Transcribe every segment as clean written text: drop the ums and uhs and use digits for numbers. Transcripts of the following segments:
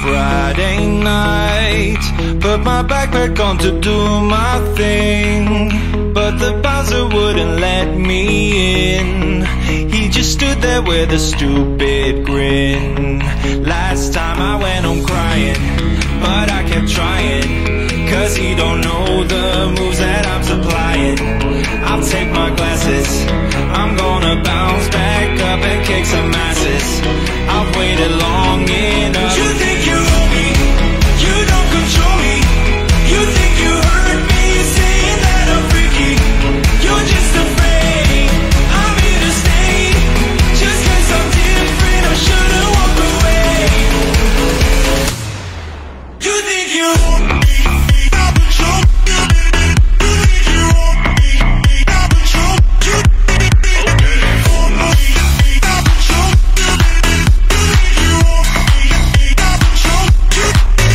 Friday night, put my backpack on to do my thing, but the bouncer wouldn't let me in. He just stood there with a stupid grin. Last time I went home crying, but I kept trying, cause he don't know the moves that I'm supplying. I'll take my glasses, I'm gonna bounce back up and kick some asses. I've waited long enough. You think you own me, you don't control me. You think you heard me saying that I'm freaky. You're just afraid I'm here to stay. Just cause I'm different, I shouldn't walk away. You think you own me, I control you. You think you own me, I control you. Own me, I control you. You think you own me, I control you.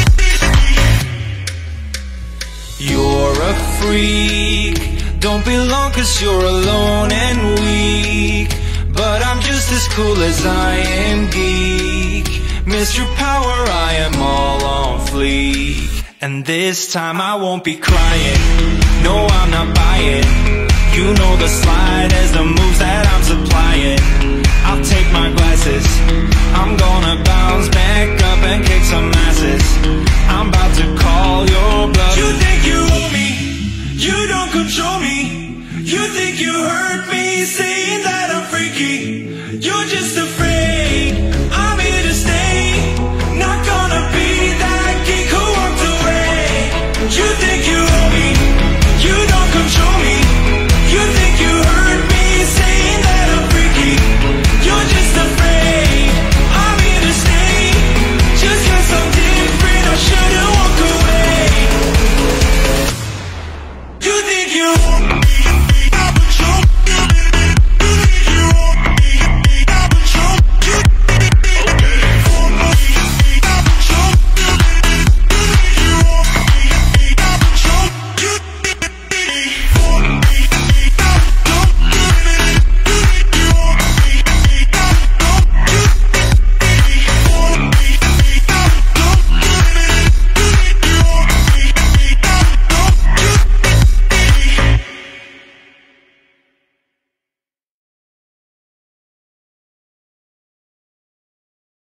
You're a freak, don't belong cause you're alone and weak, but I'm just as cool as I am geek. Mr. Power, I am all on fleek. And this time I won't be crying, no I'm not buying. You know the slide as the moves that I'm supplying. I'll take my glasses, I'm gonna bounce back